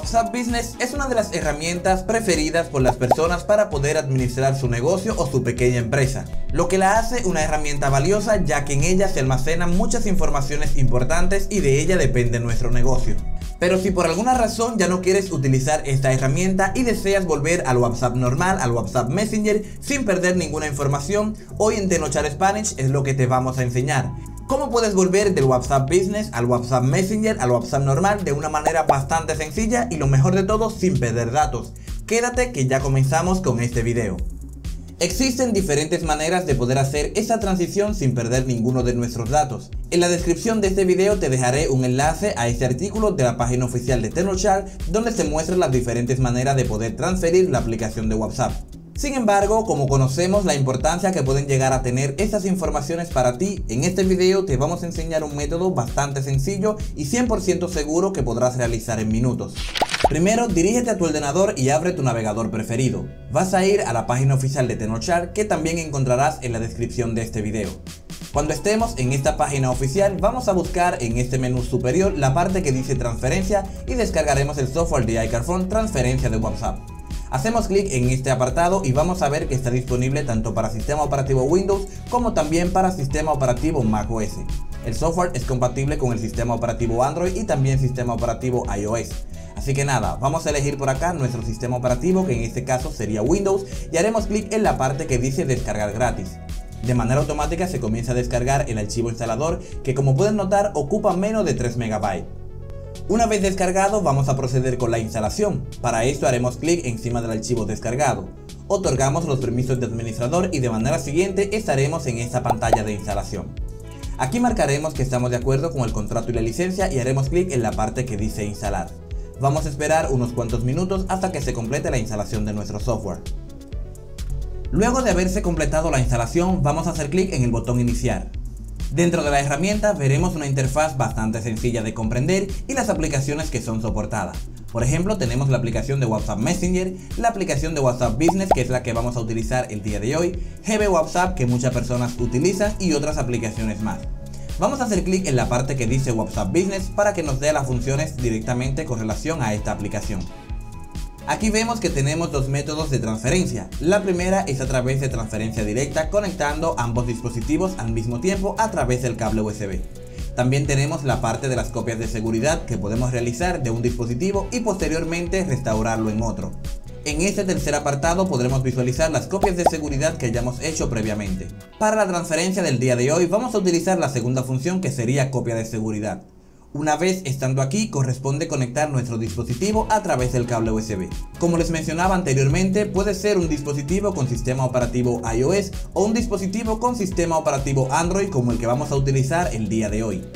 WhatsApp Business es una de las herramientas preferidas por las personas para poder administrar su negocio o su pequeña empresa, lo que la hace una herramienta valiosa, ya que en ella se almacenan muchas informaciones importantes y de ella depende nuestro negocio. Pero si por alguna razón ya no quieres utilizar esta herramienta y deseas volver al WhatsApp normal, al WhatsApp Messenger, sin perder ninguna información, hoy en Tecnochart Spanish es lo que te vamos a enseñar. ¿Cómo puedes volver del WhatsApp Business al WhatsApp Messenger al WhatsApp normal de una manera bastante sencilla y lo mejor de todo, sin perder datos? Quédate que ya comenzamos con este video. Existen diferentes maneras de poder hacer esa transición sin perder ninguno de nuestros datos. En la descripción de este video te dejaré un enlace a este artículo de la página oficial de Tecnochart, donde se muestran las diferentes maneras de poder transferir la aplicación de WhatsApp. Sin embargo, como conocemos la importancia que pueden llegar a tener estas informaciones para ti, en este video te vamos a enseñar un método bastante sencillo y 100% seguro que podrás realizar en minutos. Primero, dirígete a tu ordenador y abre tu navegador preferido. Vas a ir a la página oficial de Tecnochart, que también encontrarás en la descripción de este video. Cuando estemos en esta página oficial, vamos a buscar en este menú superior la parte que dice transferencia y descargaremos el software de iCarphone Transferencia de WhatsApp. Hacemos clic en este apartado y vamos a ver que está disponible tanto para sistema operativo Windows como también para sistema operativo macOS. El software es compatible con el sistema operativo Android y también sistema operativo iOS. Así que nada, vamos a elegir por acá nuestro sistema operativo, que en este caso sería Windows, y haremos clic en la parte que dice descargar gratis. De manera automática se comienza a descargar el archivo instalador, que como pueden notar ocupa menos de 3 MB. Una vez descargado, vamos a proceder con la instalación. Para esto haremos clic encima del archivo descargado. Otorgamos los permisos de administrador y de manera siguiente estaremos en esta pantalla de instalación. Aquí marcaremos que estamos de acuerdo con el contrato y la licencia y haremos clic en la parte que dice instalar. Vamos a esperar unos cuantos minutos hasta que se complete la instalación de nuestro software. Luego de haberse completado la instalación, vamos a hacer clic en el botón iniciar. Dentro de la herramienta veremos una interfaz bastante sencilla de comprender y las aplicaciones que son soportadas. Por ejemplo, tenemos la aplicación de WhatsApp Messenger, la aplicación de WhatsApp Business, que es la que vamos a utilizar el día de hoy, GB WhatsApp, que muchas personas utilizan, y otras aplicaciones más. Vamos a hacer clic en la parte que dice WhatsApp Business para que nos dé las funciones directamente con relación a esta aplicación. Aquí vemos que tenemos dos métodos de transferencia. La primera es a través de transferencia directa, conectando ambos dispositivos al mismo tiempo a través del cable USB. También tenemos la parte de las copias de seguridad que podemos realizar de un dispositivo y posteriormente restaurarlo en otro. En este tercer apartado podremos visualizar las copias de seguridad que hayamos hecho previamente. Para la transferencia del día de hoy vamos a utilizar la segunda función, que sería copia de seguridad. Una vez estando aquí, corresponde conectar nuestro dispositivo a través del cable USB. Como les mencionaba anteriormente, puede ser un dispositivo con sistema operativo iOS o un dispositivo con sistema operativo Android, como el que vamos a utilizar el día de hoy.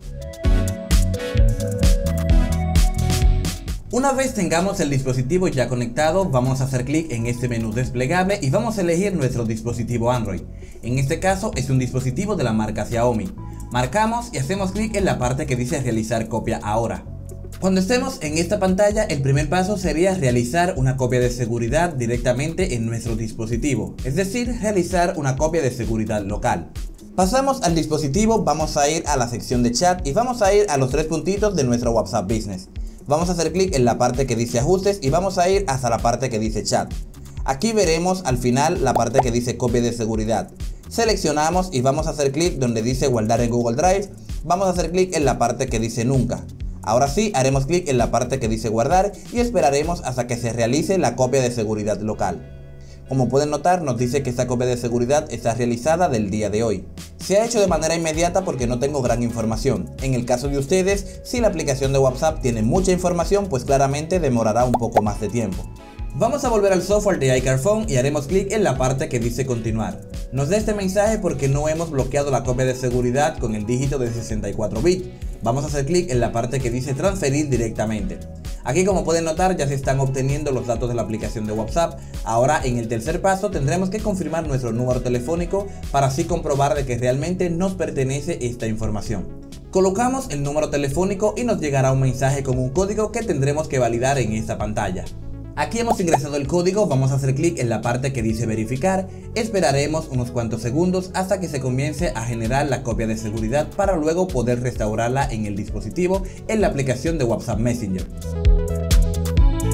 Una vez tengamos el dispositivo ya conectado, vamos a hacer clic en este menú desplegable y vamos a elegir nuestro dispositivo Android. En este caso es un dispositivo de la marca Xiaomi. Marcamos y hacemos clic en la parte que dice realizar copia ahora. Cuando estemos en esta pantalla, el primer paso sería realizar una copia de seguridad directamente en nuestro dispositivo, es decir, realizar una copia de seguridad local. Pasamos al dispositivo, vamos a ir a la sección de chat y vamos a ir a los tres puntitos de nuestro WhatsApp Business. Vamos a hacer clic en la parte que dice ajustes y vamos a ir hasta la parte que dice chat. Aquí veremos al final la parte que dice copia de seguridad. Seleccionamos y vamos a hacer clic donde dice guardar en Google Drive. Vamos a hacer clic en la parte que dice nunca. Ahora sí, haremos clic en la parte que dice guardar y esperaremos hasta que se realice la copia de seguridad local. Como pueden notar, nos dice que esta copia de seguridad está realizada del día de hoy. Se ha hecho de manera inmediata porque no tengo gran información. En el caso de ustedes, si la aplicación de WhatsApp tiene mucha información, pues claramente demorará un poco más de tiempo. Vamos a volver al software de iCarphone y haremos clic en la parte que dice continuar. Nos da este mensaje porque no hemos bloqueado la copia de seguridad con el dígito de 64 bits. Vamos a hacer clic en la parte que dice transferir directamente. Aquí, como pueden notar, ya se están obteniendo los datos de la aplicación de WhatsApp. Ahora, en el tercer paso, tendremos que confirmar nuestro número telefónico para así comprobar de que realmente nos pertenece esta información. Colocamos el número telefónico y nos llegará un mensaje con un código que tendremos que validar en esta pantalla. Aquí hemos ingresado el código, vamos a hacer clic en la parte que dice verificar, esperaremos unos cuantos segundos hasta que se comience a generar la copia de seguridad para luego poder restaurarla en el dispositivo en la aplicación de WhatsApp Messenger.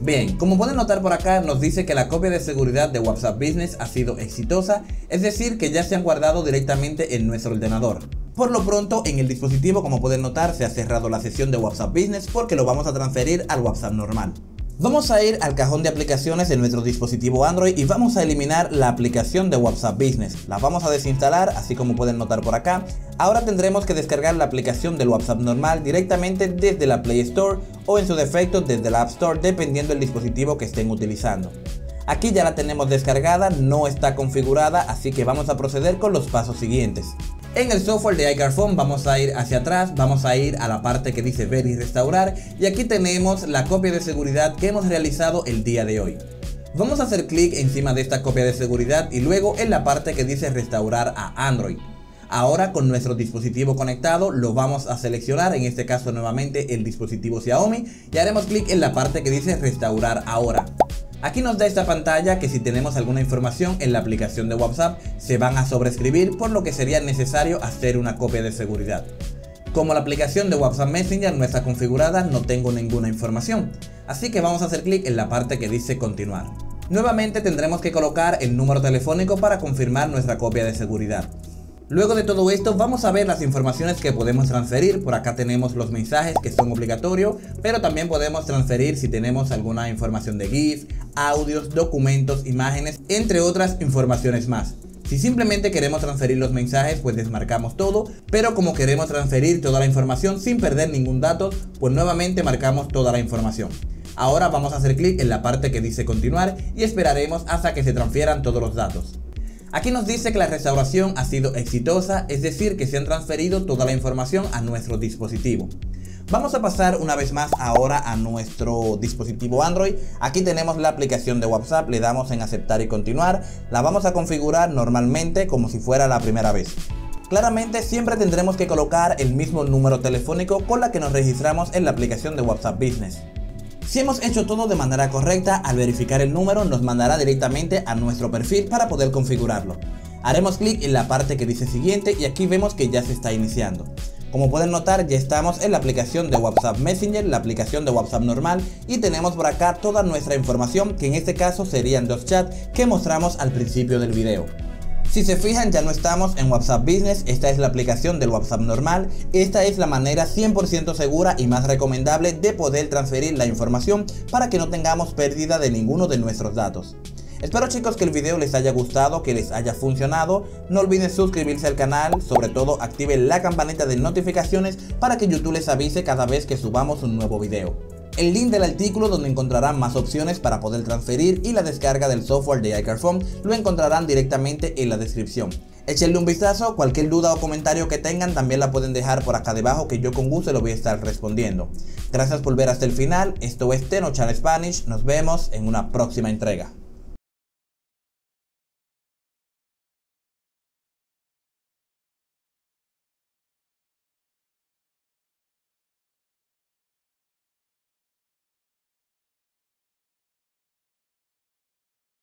Bien, como pueden notar por acá, nos dice que la copia de seguridad de WhatsApp Business ha sido exitosa, es decir, que ya se han guardado directamente en nuestro ordenador. Por lo pronto, en el dispositivo, como pueden notar, se ha cerrado la sesión de WhatsApp Business porque lo vamos a transferir al WhatsApp normal. Vamos a ir al cajón de aplicaciones de nuestro dispositivo Android y vamos a eliminar la aplicación de WhatsApp Business. La vamos a desinstalar, así como pueden notar por acá. Ahora tendremos que descargar la aplicación del WhatsApp normal directamente desde la Play Store o en su defecto desde la App Store, dependiendo del dispositivo que estén utilizando. Aquí ya la tenemos descargada, no está configurada, así que vamos a proceder con los pasos siguientes. En el software de iCarphone vamos a ir hacia atrás, vamos a ir a la parte que dice ver y restaurar, y aquí tenemos la copia de seguridad que hemos realizado el día de hoy. Vamos a hacer clic encima de esta copia de seguridad y luego en la parte que dice restaurar a Android. Ahora con nuestro dispositivo conectado lo vamos a seleccionar, en este caso nuevamente el dispositivo Xiaomi, y haremos clic en la parte que dice restaurar ahora. Aquí nos da esta pantalla que si tenemos alguna información en la aplicación de WhatsApp se van a sobreescribir, por lo que sería necesario hacer una copia de seguridad. Como la aplicación de WhatsApp Messenger no está configurada, no tengo ninguna información, así que vamos a hacer clic en la parte que dice continuar. Nuevamente tendremos que colocar el número telefónico para confirmar nuestra copia de seguridad. Luego de todo esto vamos a ver las informaciones que podemos transferir. Por acá tenemos los mensajes que son obligatorios, pero también podemos transferir si tenemos alguna información de GIF, audios, documentos, imágenes, entre otras informaciones más. Si simplemente queremos transferir los mensajes, pues desmarcamos todo, pero como queremos transferir toda la información sin perder ningún dato, pues nuevamente marcamos toda la información. Ahora vamos a hacer clic en la parte que dice continuar y esperaremos hasta que se transfieran todos los datos. Aquí nos dice que la restauración ha sido exitosa, es decir, que se han transferido toda la información a nuestro dispositivo. Vamos a pasar una vez más ahora a nuestro dispositivo Android. Aquí tenemos la aplicación de WhatsApp, le damos en aceptar y continuar. La vamos a configurar normalmente como si fuera la primera vez. Claramente siempre tendremos que colocar el mismo número telefónico con la que nos registramos en la aplicación de WhatsApp Business. Si hemos hecho todo de manera correcta, al verificar el número nos mandará directamente a nuestro perfil para poder configurarlo. Haremos clic en la parte que dice siguiente y aquí vemos que ya se está iniciando. Como pueden notar, ya estamos en la aplicación de WhatsApp Messenger, la aplicación de WhatsApp normal, y tenemos por acá toda nuestra información, que en este caso serían dos chats que mostramos al principio del video. Si se fijan, ya no estamos en WhatsApp Business, esta es la aplicación del WhatsApp normal. Esta es la manera 100% segura y más recomendable de poder transferir la información para que no tengamos pérdida de ninguno de nuestros datos. Espero chicos que el video les haya gustado, que les haya funcionado. No olviden suscribirse al canal, sobre todo activen la campanita de notificaciones para que YouTube les avise cada vez que subamos un nuevo video. El link del artículo donde encontrarán más opciones para poder transferir y la descarga del software de iCarphone lo encontrarán directamente en la descripción. Échenle un vistazo, cualquier duda o comentario que tengan también la pueden dejar por acá debajo, que yo con gusto lo voy a estar respondiendo. Gracias por ver hasta el final, esto es TenoChan Spanish, nos vemos en una próxima entrega.